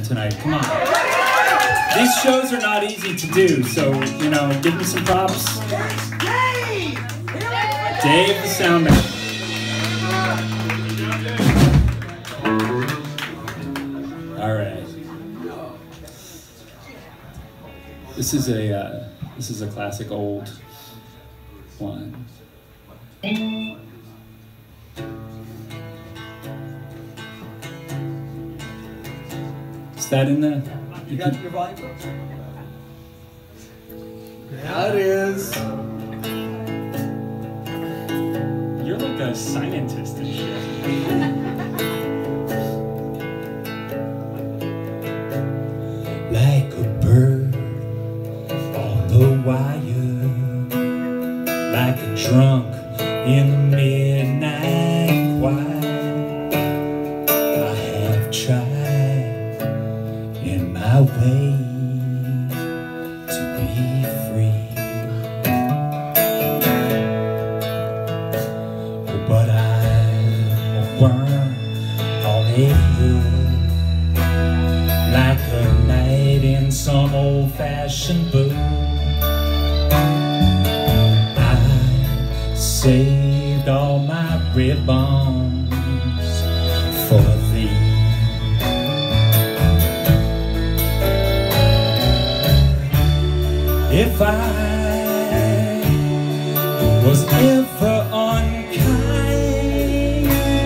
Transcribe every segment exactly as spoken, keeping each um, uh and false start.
band tonight. Come on. These shows are not easy to do, so, you know, give them some props. Dave! Dave the sound man. All right. This is a uh, this is a classic old one. Is that in the? You got your volume? Yeah, it is. You're like a scientist and shit. Like a bird on the wire, like a drunk in the midnight quiet. I have tried in my way to be free, but I'm a worm on a hook, like a night in some old-fashioned book. I saved all my ribbons for thee. If I was ever unkind,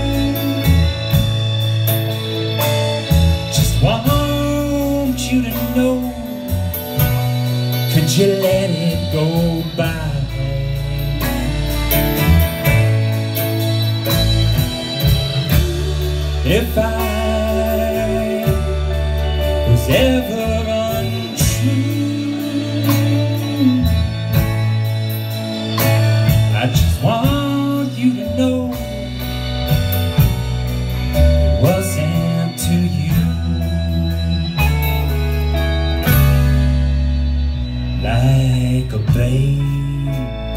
just want you to know, could you let it go by? If I was ever untrue, I just want you to know it wasn't to you. Like a babe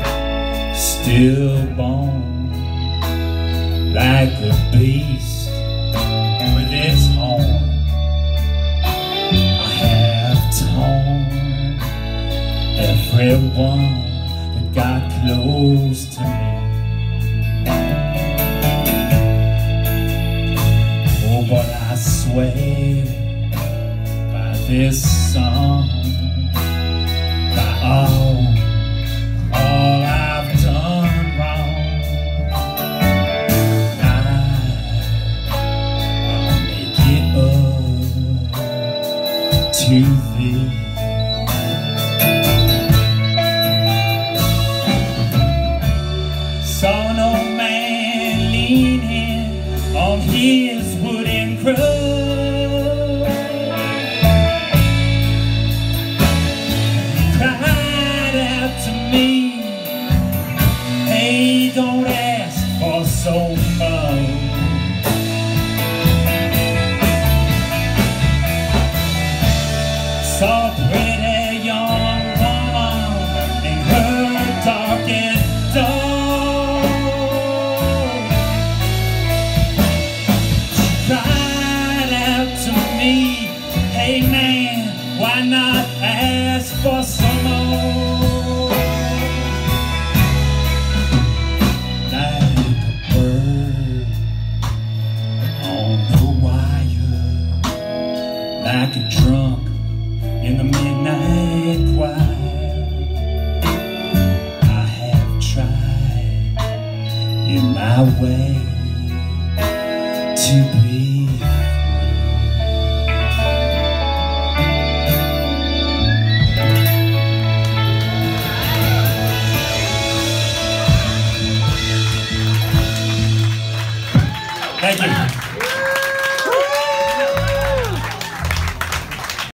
stillborn, like a beast with its horn, I have torn everyone that got close to me. Oh, but I swear by this song, by all, all I've done wrong, to thee. Saw no man leaning on his wooden cross, cried out to me, hey, don't ask for so much. Saw a pretty young woman in her darkened door. She cried out to me, hey man, why not ask for some more? Like a bird on the wire, like a drunk in the midnight quiet, I have tried in my way to be